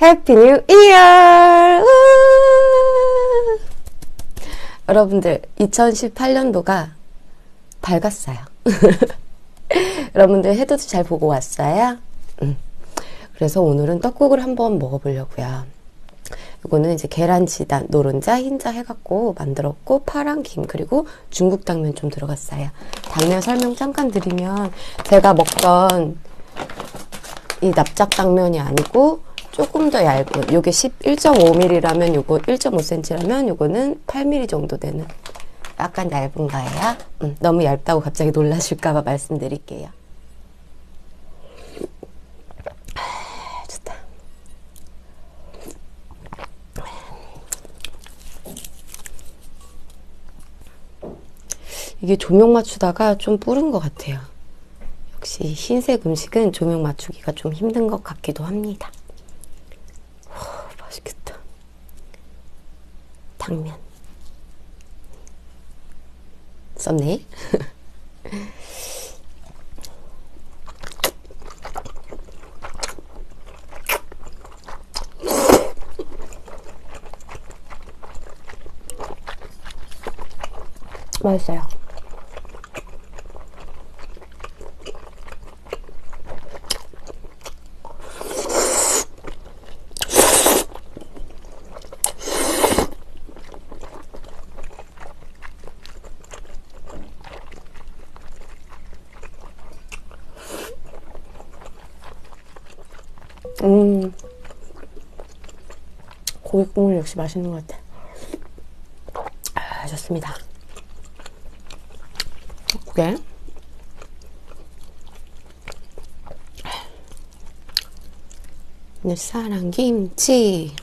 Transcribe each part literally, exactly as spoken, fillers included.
해피 뉴 이어! 여러분들 이천십팔 년도가 밝았어요. 여러분들 해도 잘 보고 왔어요? 음. 그래서 오늘은 떡국을 한번 먹어보려고요. 이거는 이제 계란지단, 노른자, 흰자 해갖고 만들었고 파랑 김 그리고 중국 당면 좀 들어갔어요. 당면 설명 잠깐 드리면 제가 먹던 이 납작 당면이 아니고 조금 더 얇은, 요게 일 점 오 밀리미터라면 요거 일 점 오 센티미터라면 요거는 팔 밀리미터 정도 되는 약간 얇은 거예요. 음, 너무 얇다고 갑자기 놀라실까봐 말씀드릴게요. 좋다. 이게 조명 맞추다가 좀 뿌른 것 같아요. 역시 흰색 음식은 조명 맞추기가 좀 힘든 것 같기도 합니다. 오, 맛있겠다. 당면. 썼네. 맛있어요. 음, 고기 국물 역시 맛있는 것 같아. 아, 좋습니다. 고개. 내 사랑 김치.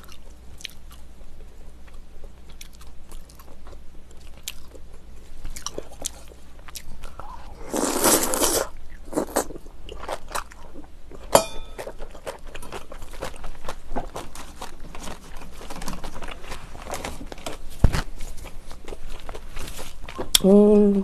음.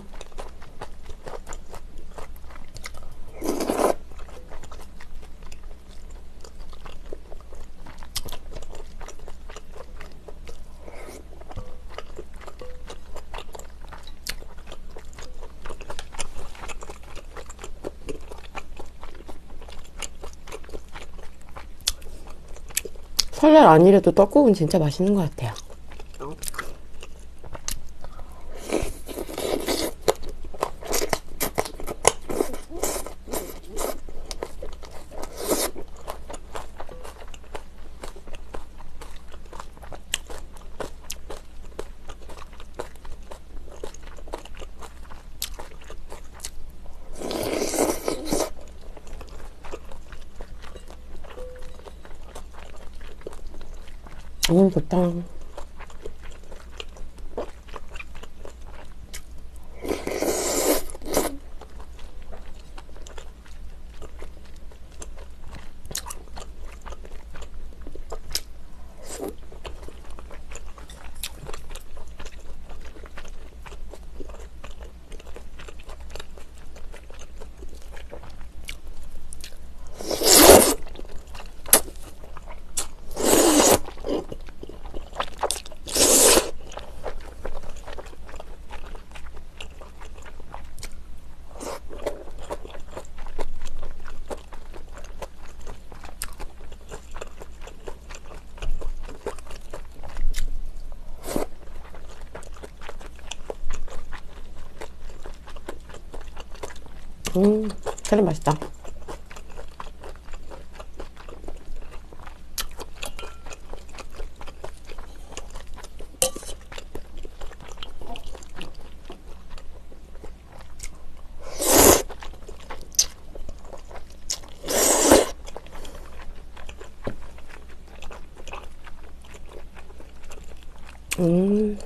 설날 아니래도 떡국은 진짜 맛있는 것 같아요. 음, 좋다. 음, 계란 맛있다. 음.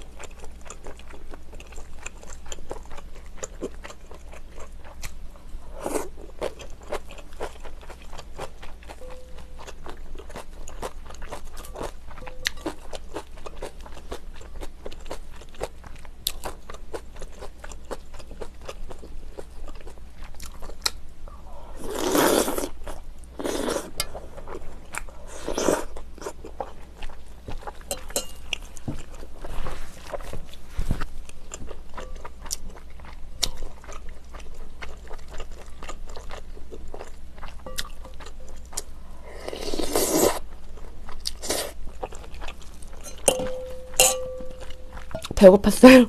배고팠어요.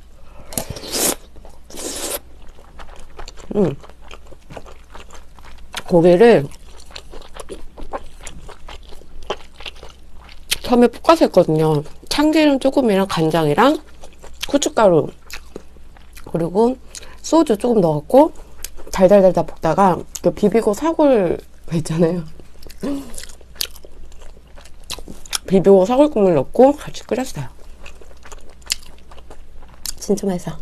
음. 고기를 처음에 볶아서 했거든요. 참기름 조금이랑 간장이랑 후춧가루 그리고 소주 조금 넣었고 달달달달 볶다가 그 비비고 사골 있잖아요. 비비고 사골 국물 넣고 같이 끓였어요. 진짜 맛있어.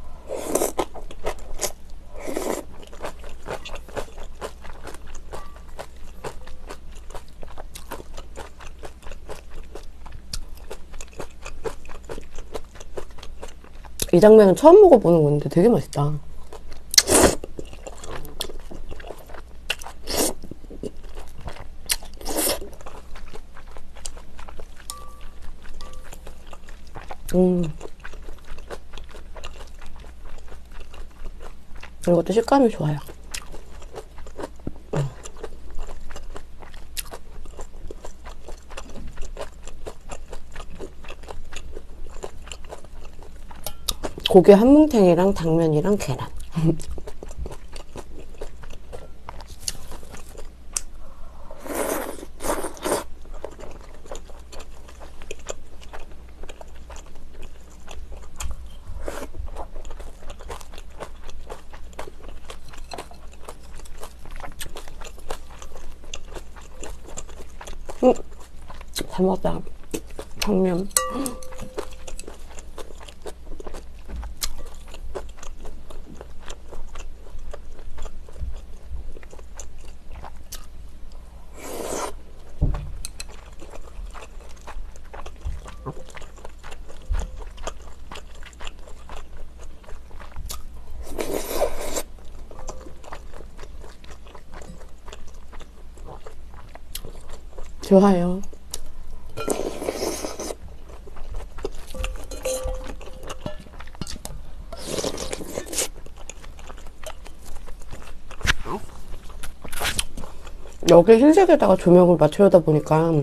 이 장면은 처음 먹어보는 건데 되게 맛있다. 음. 이것도 식감이 좋아요. 고기 한 뭉탱이랑 당면이랑 계란. 음, 잘 먹었다. 당면. 좋아요. 여기 흰색에다가 조명을 맞추려다 보니까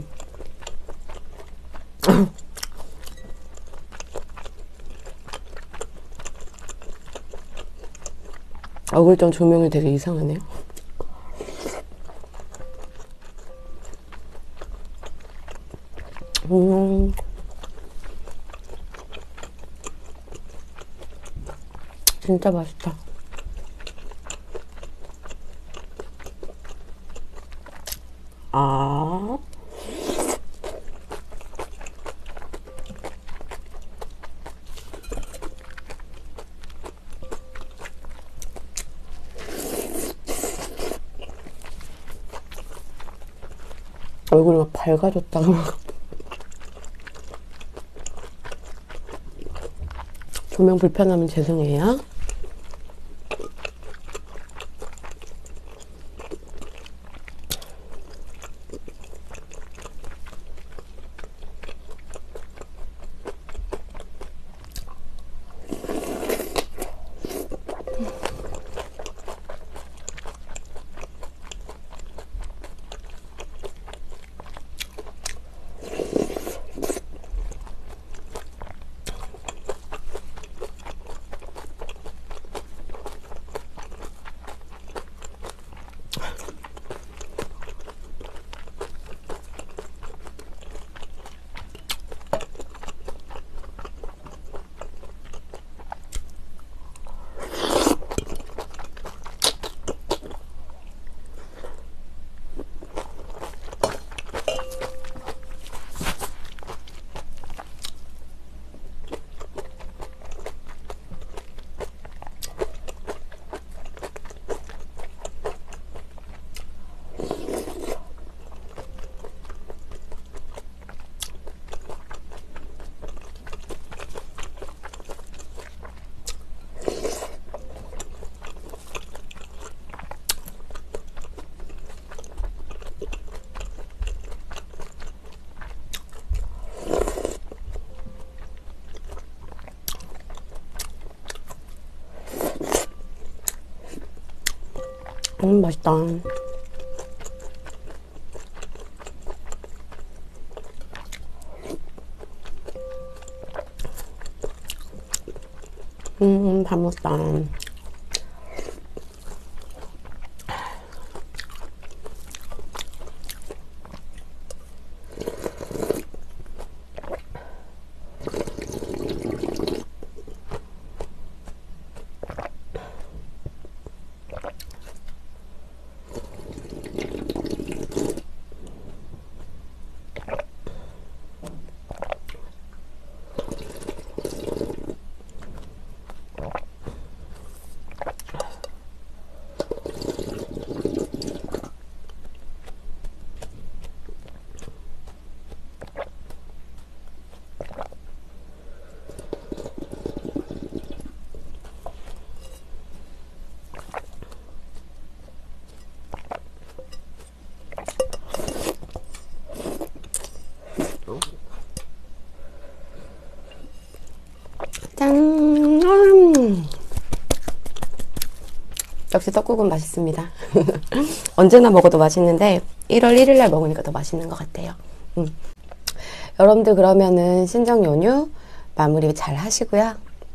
얼굴전 조명이 되게 이상하네요. 음. 진짜 맛있다. 아. 얼굴이 막 밝아졌다가 막 조명 불편하면 죄송해요. 음, 맛있다. 음, 다 먹었다. 짠! 음. 역시 떡국은 맛있습니다. 언제나 먹어도 맛있는데 일월 일일날 먹으니까 더 맛있는 것 같아요. 음. 여러분들 그러면은 신정 연휴 마무리 잘 하시고요.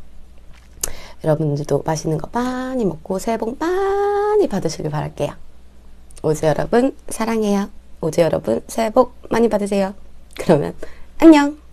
여러분들도 맛있는 거 많이 먹고 새해 복 많이 받으시길 바랄게요. 오즈 여러분 사랑해요. 오즈 여러분 새해 복 많이 받으세요. 그러면 안녕!